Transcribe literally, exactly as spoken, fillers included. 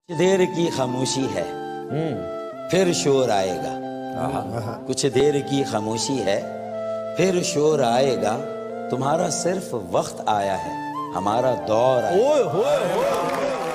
देर की खामोशी है फिर शोर आएगा। कुछ देर की खामोशी है फिर शोर आएगा। तुम्हारा सिर्फ वक्त आया है, हमारा दौर आएगा।